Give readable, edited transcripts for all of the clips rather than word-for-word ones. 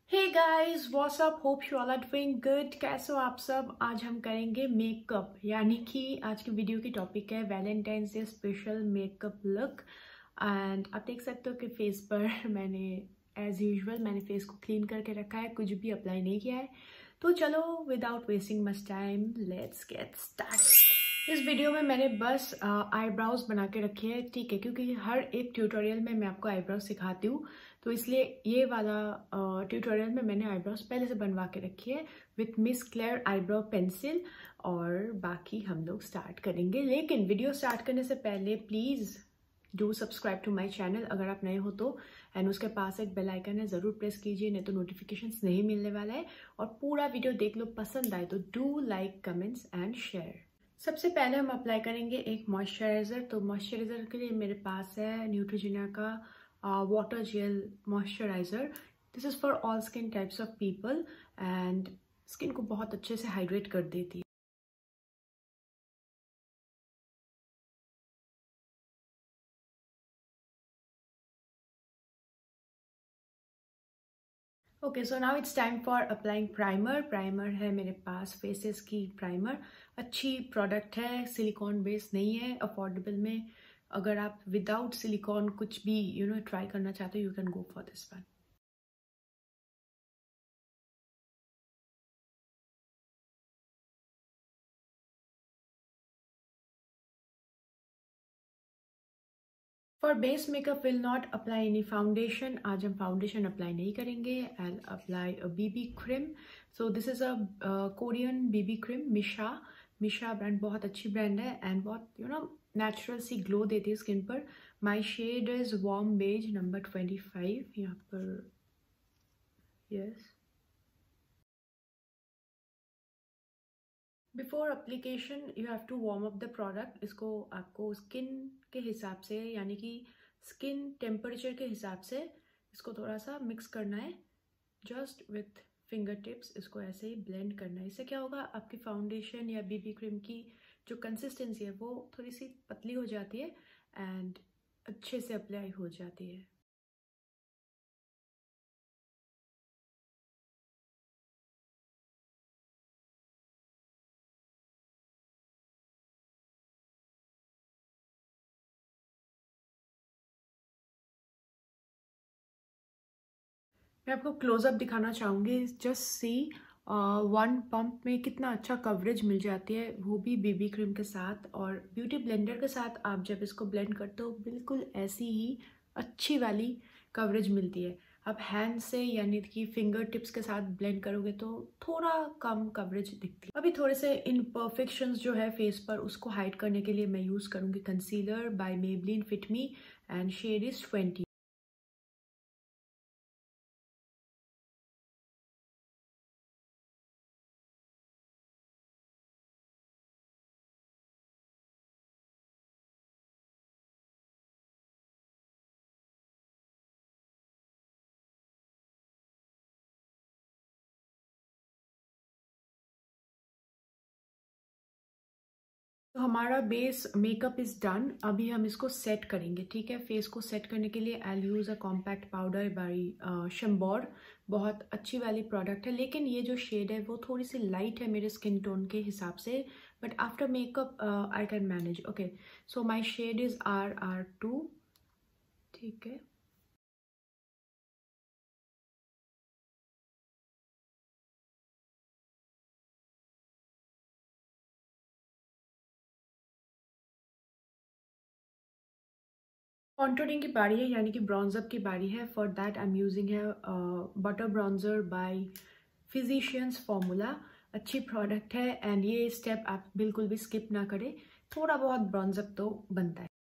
Hey guys what's up, hope you all are doing good. कैसे हो आप सब। आज हम करेंगे मेकअप, यानी कि आज की वीडियो की टॉपिक है Valentine's day special makeup look. And आप देख सकते हो कि फेस पर मैंने एज यूजुअल मैंने फेस को क्लीन करके रखा है, कुछ भी अप्लाई नहीं किया है। तो चलो without wasting much time let's get started. इस वीडियो में मैंने बस आईब्राउज बना के रखी है, ठीक है, क्योंकि हर एक ट्यूटोरियल में मैं आपको आईब्राउज सिखाती हूँ। तो इसलिए ये वाला ट्यूटोरियल में मैंने आईब्रोज पहले से बनवा के रखी है with Miss Claire eyebrow pencil. और बाकी हम लोग स्टार्ट करेंगे, लेकिन वीडियो स्टार्ट करने से पहले please do subscribe to my channel अगर आप नए हो तो। एंड उसके पास एक बेल आइकन है, ज़रूर प्रेस कीजिए, नहीं तो नोटिफिकेशंस नहीं मिलने वाला है। और पूरा वीडियो देख लो, पसंद आए तो do like, comments and share. सबसे पहले हम अप्लाई करेंगे एक मॉइस्चराइज़र। तो मॉइस्चराइज़र के लिए मेरे पास है न्यूट्रोजेना का water gel moisturiser. This is for all skin types of people and skin को बहुत अच्छे से हाइड्रेट कर देती है। Okay, so now it's time for applying primer. Primer है मेरे पास फेसेस की प्राइमर, अच्छी प्रोडक्ट है, सिलिकॉन बेस नहीं है, अफोर्डेबल में। अगर आप विदाउट सिलिकॉन कुछ भी ट्राई करना चाहते हो, you can go for this one. For base makeup will not apply any foundation. आज हम फाउंडेशन अप्लाई नहीं करेंगे। I apply a BB cream. So this is a Korean BB cream, Missha. Missha brand बहुत अच्छी brand है and बहुत natural सी glow देती है स्किन पर। My shade is warm beige number 25 यहाँ पर। Yes, before application you have to warm up the product. इसको आपको स्किन के हिसाब से, यानी कि स्किन टेम्परेचर के हिसाब से इसको थोड़ा सा मिक्स करना है। जस्ट विथ फिंगर टिप्स इसको ऐसे ही ब्लेंड करना है। इससे क्या होगा, आपकी फाउंडेशन या बीबी क्रीम की जो कंसिस्टेंसी है वो थोड़ी सी पतली हो जाती है एंड अच्छे से अप्लाई हो जाती है। मैं आपको क्लोजअप दिखाना चाहूँगी। जस्ट सी वन पंप में कितना अच्छा कवरेज मिल जाती है, वो भी बीबी क्रीम के साथ। और ब्यूटी ब्लेंडर के साथ आप जब इसको ब्लेंड करते हो, बिल्कुल ऐसी ही अच्छी वाली कवरेज मिलती है। आप हैंड से यानी कि फिंगर टिप्स के साथ ब्लेंड करोगे तो थोड़ा कम कवरेज दिखती है। अभी थोड़े से इम्परफेक्शंस जो है फेस पर, उसको हाइड करने के लिए मैं यूज़ करूँगी concealer by Maybelline fit me and shade is 20। तो हमारा बेस मेकअप इज डन। अभी हम इसको सेट करेंगे, ठीक है। फेस को सेट करने के लिए I use a compact powder by Chambor. बहुत अच्छी वाली प्रोडक्ट है, लेकिन ये जो शेड है वो थोड़ी सी लाइट है मेरे स्किन टोन के हिसाब से, but after makeup I can manage. Okay, so my shade is RR2, ठीक है। कॉन्टूरिंग की बारी है, यानी कि ब्रॉन्जअप की बारी है। For that I am using है butter bronzer by Physicians Formula. अच्छी प्रोडक्ट है एंड ये स्टेप आप बिल्कुल भी स्किप ना करें, थोड़ा बहुत ब्रॉन्जअप तो बनता है।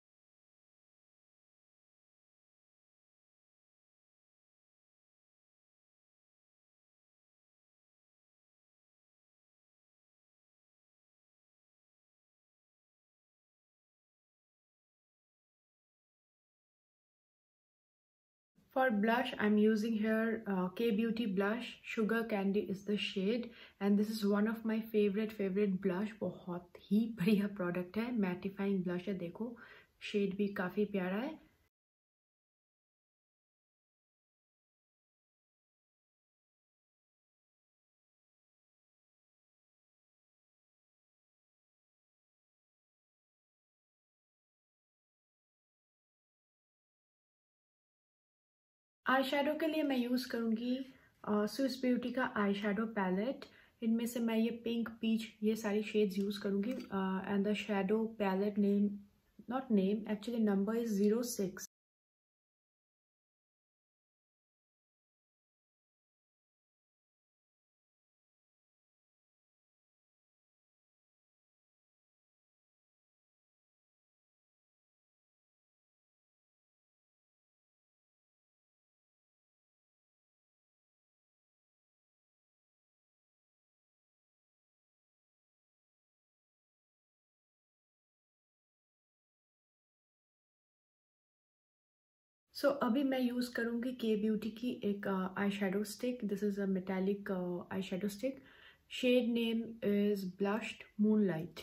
For blush, I'm using here K Beauty blush. Sugar Candy is the shade, and this is one of my favorite blush. बहुत ही बढ़िया प्रोडक्ट है, मैटिफाइंग ब्लश है। देखो शेड भी काफी प्यारा है। आई शेडो के लिए मैं यूज़ करूँगी स्विस ब्यूटी का आई शेडो पैलेट। इनमें से मैं ये पिंक, पीच, ये सारी शेड्स यूज़ करूँगी। And the shadow palette name, not name actually, number is 06। अभी मैं यूज़ करूँगी के ब्यूटी की एक eye shadow stick. This is a metallic eye shadow stick. Shade name is blushed moonlight.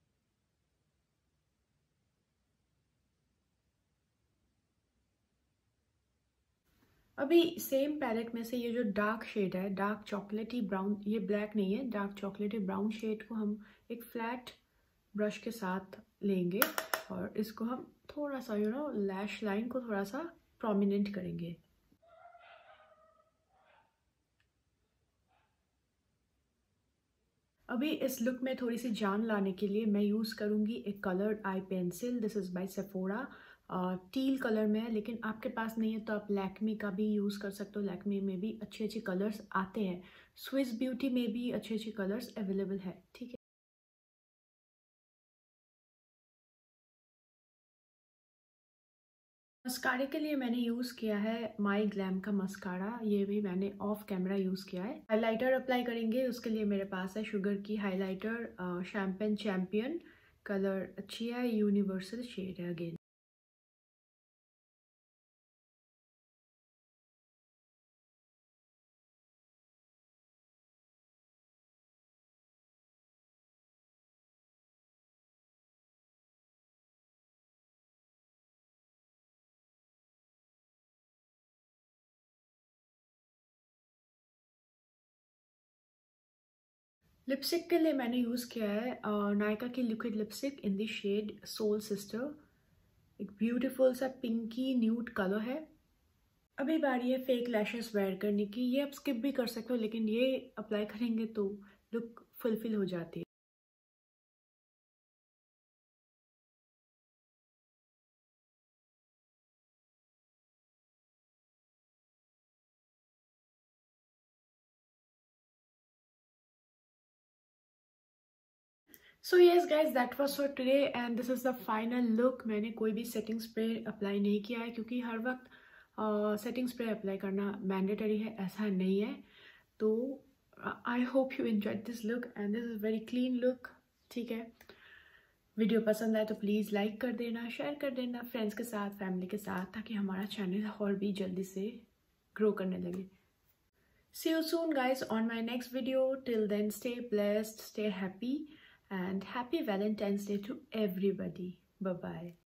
अभी same palette में से ये जो डार्क शेड है, डार्क चॉकलेटी ब्राउन, ये ब्लैक नहीं है, डार्क चॉकलेटी ब्राउन शेड को हम एक फ्लैट ब्रश के साथ लेंगे और इसको हम थोड़ा सा लैश लाइन को थोड़ा सा प्रोमिनेंट करेंगे। अभी इस लुक में थोड़ी सी जान लाने के लिए मैं यूज़ करूँगी एक coloured eye pencil. This is by Sephora. Teal colour में है, लेकिन आपके पास नहीं है तो आप लैक्मे का भी यूज़ कर सकते हो। लैक्मे में भी अच्छे अच्छे कलर्स आते हैं, स्विस ब्यूटी में भी अच्छे अच्छे कलर्स अवेलेबल है, ठीक है। मस्कारे के लिए मैंने यूज़ किया है माई ग्लैम का मस्कारा। ये भी मैंने ऑफ कैमरा यूज़ किया है। हाइलाइटर अप्लाई करेंगे, उसके लिए मेरे पास है शुगर की हाइलाइटर, शैम्पेन चैम्पियन। कलर अच्छी है, यूनिवर्सल शेड है अगेन। लिपस्टिक के लिए मैंने यूज़ किया है नायका की liquid lipstick in the shade soul sister. एक ब्यूटीफुल सा पिंकी न्यूड कलर है। अभी बारी है फेक लैशेस वेयर करने की। ये आप स्किप भी कर सकते हो, लेकिन ये अप्लाई करेंगे तो लुक फुलफिल हो जाती है। So yes guys, that was for today and this is the final look. मैंने कोई भी सेटिंग स्प्रे अप्लाई नहीं किया है, क्योंकि हर वक्त सेटिंग स्प्रे अप्लाई करना मैंडेटरी है, ऐसा नहीं है। तो I hope you enjoyed this look and this is very clean look, ठीक है। वीडियो पसंद आए तो प्लीज़ लाइक कर देना, शेयर कर देना फ्रेंड्स के साथ, फैमिली के साथ, ताकि हमारा चैनल और भी जल्दी से ग्रो करने लगे। See you soon guys on my next video. Till then, stay blessed, stay happy, and happy Valentine's Day to everybody. Bye bye.